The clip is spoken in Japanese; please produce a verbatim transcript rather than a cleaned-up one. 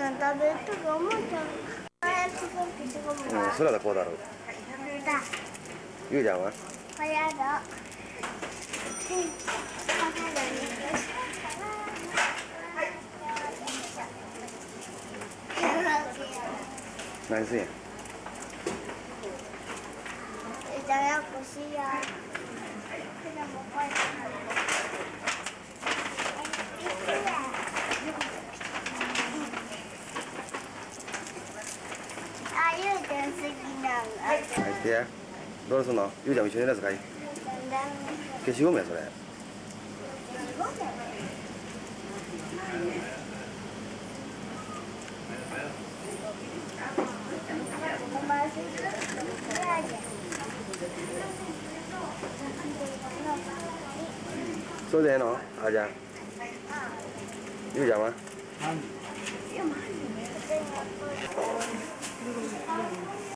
ん食べるとか思った。 うん、それだこうだろう。ゆうちゃんは？ これやだ。 何すんや？ じゃやっこしや。あ、ゆうちゃん好きなんだ。 入ってや。どうすんの？ゆうちゃんも一緒にやつかい？消しゴムやそれ。それでええの？あ、じゃあ。ゆうちゃんは？